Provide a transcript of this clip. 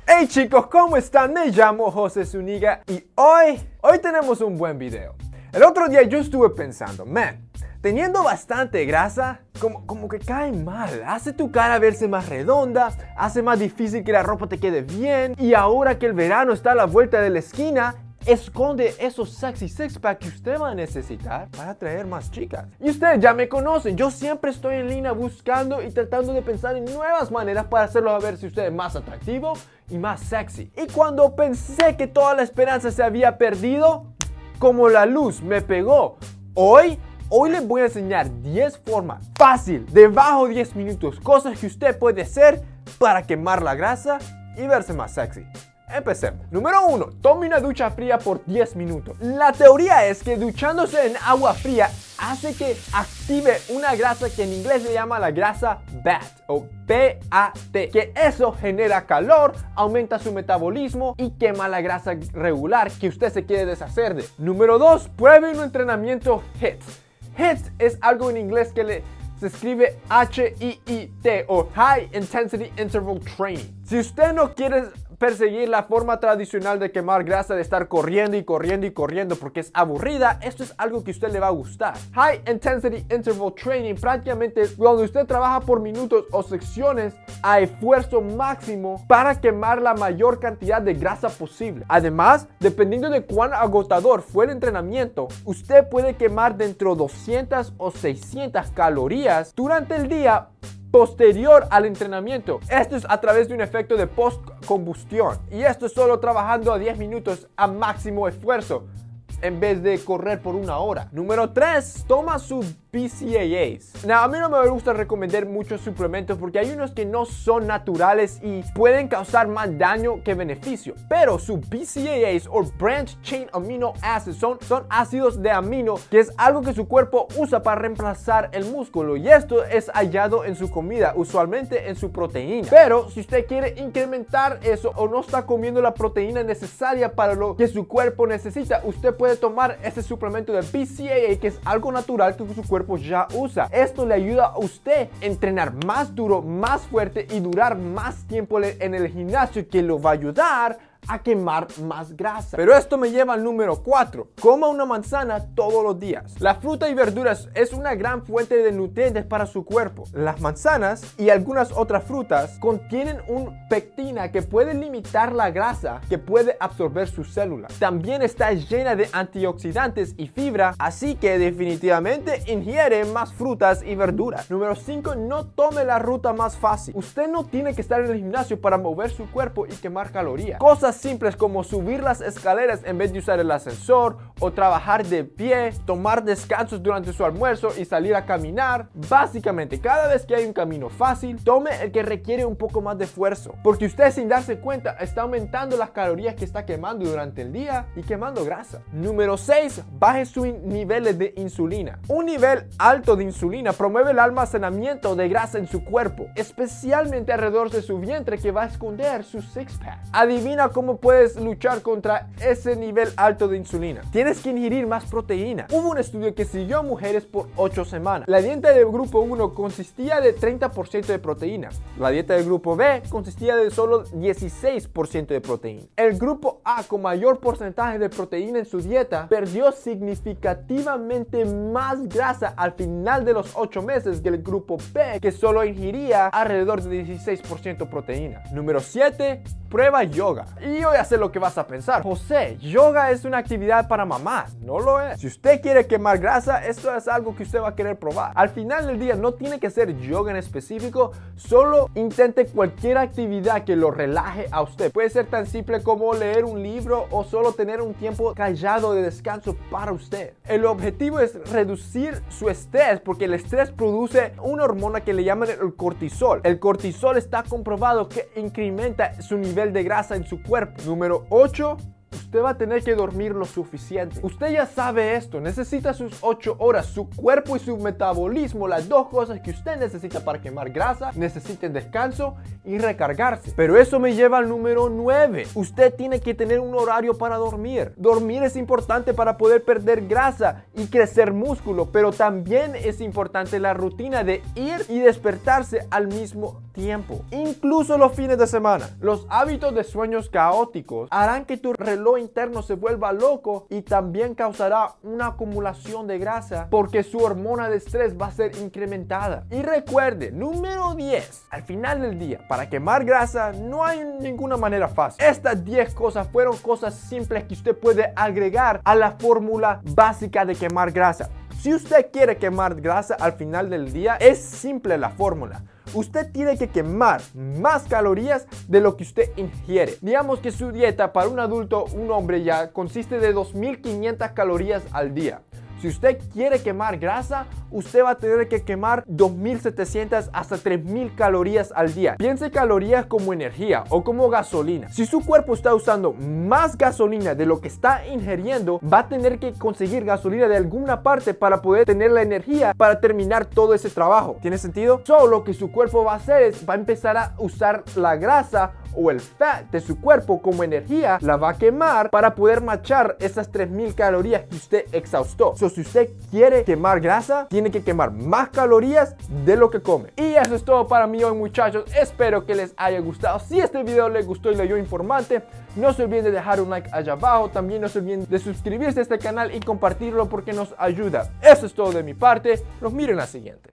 Hey chicos, ¿cómo están? Me llamo José Zuniga y hoy tenemos un buen video. El otro día yo estuve pensando, teniendo bastante grasa, como que cae mal. Hace tu cara verse más redonda, hace más difícil que la ropa te quede bien. Y ahora que el verano está a la vuelta de la esquina, esconde esos sexy six-pack que usted va a necesitar para atraer más chicas. Y ustedes ya me conocen, yo siempre estoy en línea buscando y tratando de pensar en nuevas maneras para hacerlos a ver si usted es más atractivo y más sexy. Y cuando pensé que toda la esperanza se había perdido, como la luz me pegó, hoy les voy a enseñar 10 formas fácil, de bajo 10 minutos, cosas que usted puede hacer para quemar la grasa y verse más sexy. Empecemos. Número 1. Tome una ducha fría por 10 minutos. La teoría es que duchándose en agua fría hace que active una grasa que en inglés se llama la grasa BAT o B-A-T, que eso genera calor, aumenta su metabolismo y quema la grasa regular que usted se quiere deshacer de. Número 2. Pruebe un entrenamiento HIIT. HIIT es algo en inglés que se escribe H-I-I-T o High Intensity Interval Training. Si usted no quiere perseguir la forma tradicional de quemar grasa, de estar corriendo y corriendo y corriendo porque es aburrida, esto es algo que a usted le va a gustar. High Intensity Interval Training prácticamente es cuando usted trabaja por minutos o secciones a esfuerzo máximo para quemar la mayor cantidad de grasa posible. Además, dependiendo de cuán agotador fue el entrenamiento, usted puede quemar dentro de 200 o 600 calorías durante el día posterior al entrenamiento. Esto es a través de un efecto de post-combustión. Y esto es solo trabajando a 10 minutos a máximo esfuerzo en vez de correr por 1 hora. Número 3. Toma sus BCAAs. A mí no me gusta recomendar muchos suplementos porque hay unos que no son naturales y pueden causar más daño que beneficio. Pero sus BCAAs o Branch Chain Amino Acids son ácidos de amino, que es algo que su cuerpo usa para reemplazar el músculo. Y esto es hallado en su comida, usualmente en su proteína. Pero si usted quiere incrementar eso o no está comiendo la proteína necesaria para lo que su cuerpo necesita, usted puede tomar este suplemento de BCAA, que es algo natural que su cuerpo ya usa. Esto le ayuda a usted a entrenar más duro, más fuerte y durar más tiempo en el gimnasio, que lo va a ayudar a quemar más grasa. Pero esto me lleva al número 4. Coma una manzana todos los días. La fruta y verduras es una gran fuente de nutrientes para su cuerpo. Las manzanas y algunas otras frutas contienen una pectina que puede limitar la grasa que puede absorber sus células. También está llena de antioxidantes y fibra, así que definitivamente ingiere más frutas y verduras. Número 5. No tome la ruta más fácil. Usted no tiene que estar en el gimnasio para mover su cuerpo y quemar calorías. Cosas simples como subir las escaleras en vez de usar el ascensor, o trabajar de pie, tomar descansos durante su almuerzo y salir a caminar. Básicamente, cada vez que hay un camino fácil, tome el que requiere un poco más de esfuerzo, porque usted sin darse cuenta está aumentando las calorías que está quemando durante el día y quemando grasa. Número 6. Baje sus niveles de insulina. Un nivel alto de insulina promueve el almacenamiento de grasa en su cuerpo, especialmente alrededor de su vientre, que va a esconder su six-pack. Adivina cómo puedes luchar contra ese nivel alto de insulina. Tienes que ingerir más proteína. Hubo un estudio que siguió a mujeres por 8 semanas. La dieta del grupo 1 consistía de 30% de proteína. La dieta del grupo B consistía de solo 16% de proteína. El grupo A, con mayor porcentaje de proteína en su dieta, perdió significativamente más grasa al final de los 8 meses que el grupo B, que solo ingería alrededor de 16% proteína. Número 7. Prueba yoga. Y yo ya sé lo que vas a pensar. José, yoga es una actividad para mamás. No lo es. Si usted quiere quemar grasa, esto es algo que usted va a querer probar. Al final del día no tiene que ser yoga en específico, solo intente cualquier actividad que lo relaje a usted. Puede ser tan simple como leer un libro o solo tener un tiempo callado de descanso para usted. El objetivo es reducir su estrés, porque el estrés produce una hormona que le llaman el cortisol. El cortisol está comprobado que incrementa su nivel de grasa en su cuerpo. Número 8. usted va a tener que dormir lo suficiente. Usted ya sabe esto, necesita sus 8 horas. Su cuerpo y su metabolismo, las dos cosas que usted necesita para quemar grasa, necesitan descanso y recargarse. Pero eso me lleva al número 9. Usted tiene que tener un horario para dormir. Dormir es importante para poder perder grasa y crecer músculo, pero también es importante la rutina de ir y despertarse al mismo tiempo, incluso los fines de semana. Los hábitos de sueños caóticos harán que tu reloj interno se vuelva loco y también causará una acumulación de grasa porque su hormona de estrés va a ser incrementada. Y recuerde, número 10, al final del día, para quemar grasa no hay ninguna manera fácil. Estas 10 cosas fueron cosas simples que usted puede agregar a la fórmula básica de quemar grasa. Si usted quiere quemar grasa al final del día, es simple la fórmula. Usted tiene que quemar más calorías de lo que usted ingiere. Digamos que su dieta para un adulto, un hombre ya, consiste de 2.500 calorías al día. Si usted quiere quemar grasa, usted va a tener que quemar 2.700 hasta 3.000 calorías al día. Piense calorías como energía o como gasolina. Si su cuerpo está usando más gasolina de lo que está ingiriendo, va a tener que conseguir gasolina de alguna parte para poder tener la energía para terminar todo ese trabajo. ¿Tiene sentido? Solo lo que su cuerpo va a hacer es va a empezar a usar la grasa o el fat de su cuerpo como energía, la va a quemar para poder machar esas 3.000 calorías que usted exhaustó. Si usted quiere quemar grasa, tiene que quemar más calorías de lo que come. Y eso es todo para mí hoy, muchachos. Espero que les haya gustado. Si este video les gustó y le dio informante, no se olviden de dejar un like allá abajo. También no se olviden de suscribirse a este canal y compartirlo porque nos ayuda. Eso es todo de mi parte. Nos miren en la siguiente.